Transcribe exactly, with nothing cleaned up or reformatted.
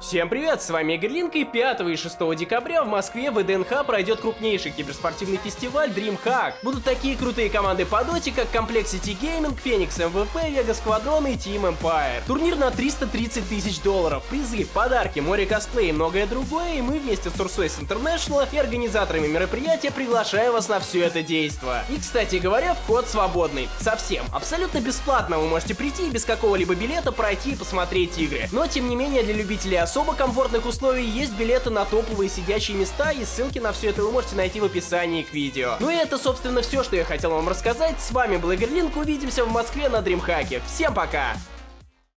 Всем привет, с вами Игорь Линк, и пятого и шестого декабря в Москве в ВДНХ пройдет крупнейший киберспортивный фестиваль DreamHack. Будут такие крутые команды по доте, как Complexity Gaming, Phoenix эм вэ пэ, Vega Squadron и Team Empire. Турнир на триста тридцать тысяч долларов, призы, подарки, море косплей и многое другое, и мы вместе с Surface International и организаторами мероприятия приглашаем вас на все это действо. И, кстати говоря, вход свободный. Совсем. Абсолютно бесплатно вы можете прийти и без какого-либо билета пройти и посмотреть игры. Но, тем не менее, для любителей особо комфортных условий есть билеты на топовые сидящие места, и ссылки на все это вы можете найти в описании к видео. Ну и это, собственно, все, что я хотел вам рассказать. С вами был Игорь Линк, увидимся в Москве на DreamHack. Всем пока!